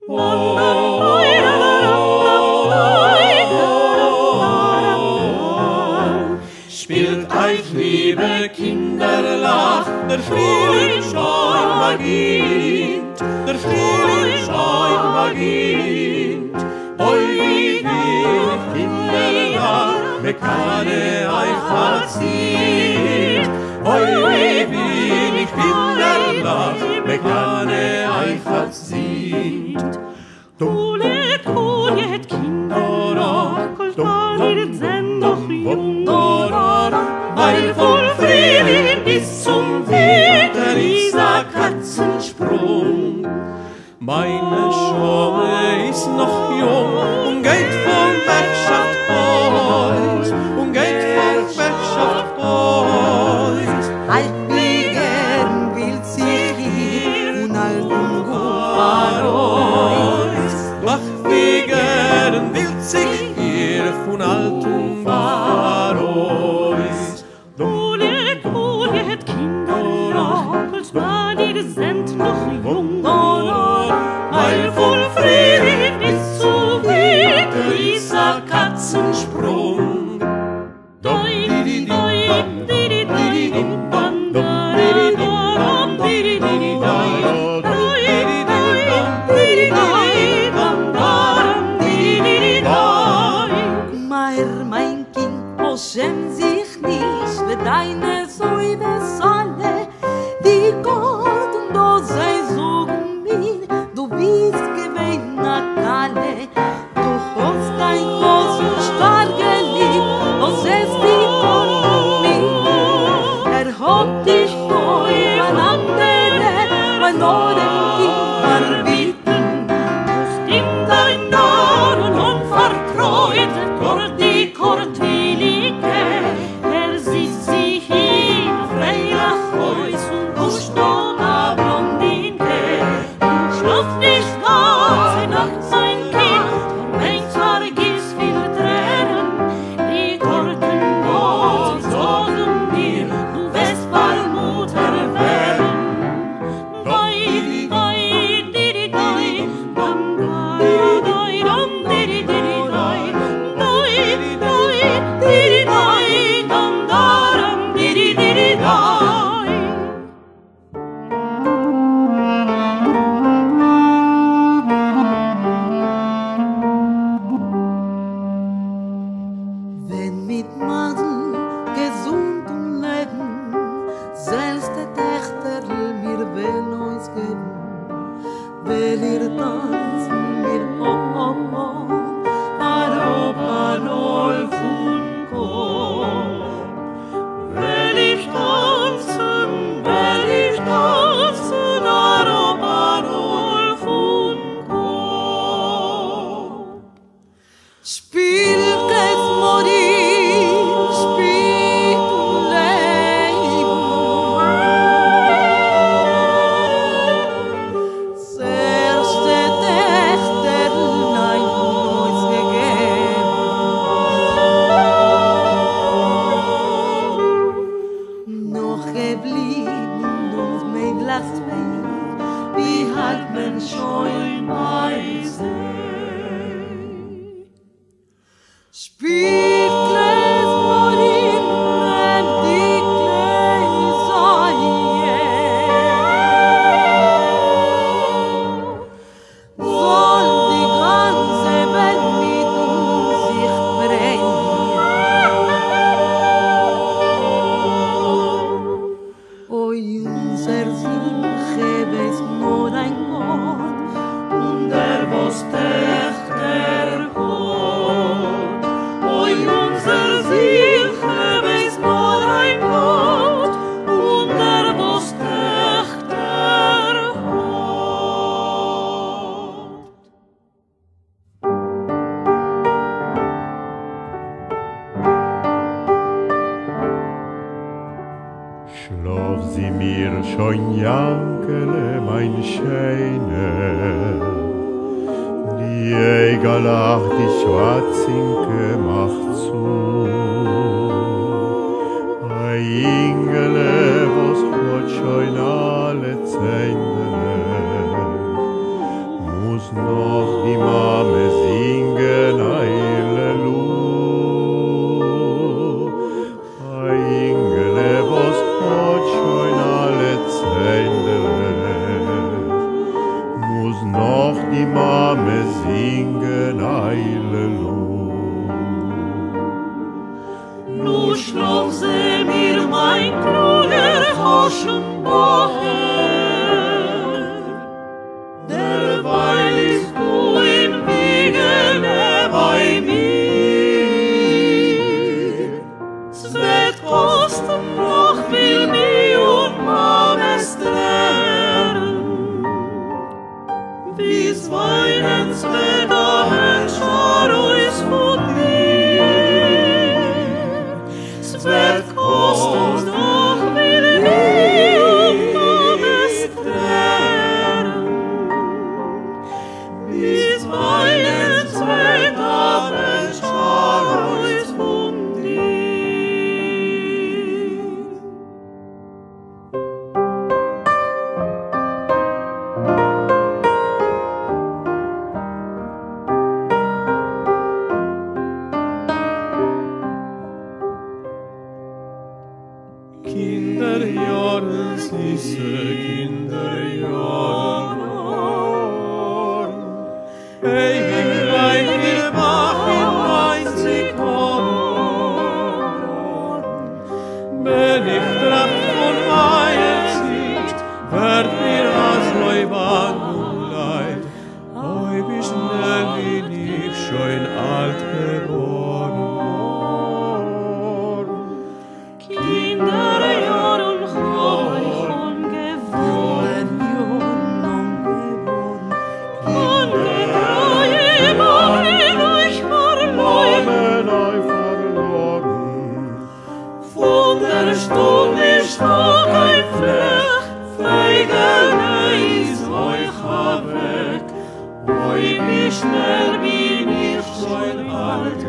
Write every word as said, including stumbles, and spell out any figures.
Spielt euch, liebe Kinder, lacht, der Frühling schon beginnt, der Frühling schon beginnt. Oi, wie wir Kinder lacht, mir kann euch verzieht. Oi, wie wir Kinder lacht, mir kann euch verzieht. Kulet, kulet, Kinder, kol parit sind noch jung, weil vom Frühling bis zum Winter dieser Katzensprung. Meine Schomme ist noch jung und geht von Wirtschaft aus, und geht von Wirtschaft aus. Alt wie gern will sie hier und alt und gut Ach, wie gern will sich hier von alten Pharos. kulet, kulet, Kinder, kol parit sind noch jung, Weil vom Frühling bis zum Winter dieser Katzensprung. doi, doi, doi, doi, doi, dum, dum, doi, dum, doi, doi, doi, doi, doi, doi, dum, dum, doi, doi. Meir, mein Kind, oh schäm sich nicht für deine Säube Salle, die Gott und du sei so mir, du bist gewesen a Kalle, du hast dein groß und stark geliebt, was es die Gott und mir. Er hat dich neu an andere, mein neuen Kind verbieten, In dein Narr und unvertreut durch die Kortelige, er sieht sich hin auf Freilachhäus und pusht noch a Blondine. Du schlaft nicht ganze Nacht, mein Kind, mein vergiss viel Tränen. Die Korten Gott sagen dir, du wirst bald Mutter werden. Doi, doi, didi, doi, dum, doi, doi, dum, didi, didi, doi, doi, doi, didi, doi, dum, darum, didi, didi, doi. wenn mit Masel gesund und leben, selbst der Tächter mir will uns geben, will ihr tanzen mir oh oh oh, Europa neu von Kopf. Will ich tanzen, will ich tanzen, Europa neu von Kopf. Spielt es Morir, spielt Leben. Erste Tächterlein uns gegeben. Noch geblieben uns mein Glas Wein, wie halt man schon bei See. Spielt les morir, wenn die kleine Säue soll die ganze Welt mit uns sich brennen. Oi, unser Silche weiß nur ein Gott und der was Tächter Gott. Oi, unser Silche weiß nur ein Gott und der was Tächter Gott. Schlaf sie mir schon, Jankele, mein Scheine. Die Jäger lacht, die Schwarzinke macht zu. Ein Ingele, was hat schon alle Zähne, muss noch die Mame singen Eilelu. Ein Ingele, was hat schon alle Zeindele, muss noch die Mame singen Eilelu. Nu schlaf se mir mein kluger Hoschenbocher, derweil ist du im Wiegele bei mir. Es wird kosten noch viel mir und Mames Tränen, bis weinens wird der Mensch vor uns von dir. Es wird kosten noch viel mir und Mames Tränen, bis weinens wird der Mensch vor uns von dir. Kinderjahren, süße Kinderjahren, ewig bleibt ihr wach in einzig Horn. Wenn ich tracht von meiner Sicht, wird mir als Leuban und Leid, oi, wie schnell bin ich schon alt geworden. Kinderjahren hab ich angewohnt, und die Treue Mamen euch verloren. Von der Stunde stark ein Fleck, Feigele ist euch weg. Oi, wie schnell bin ich schon alt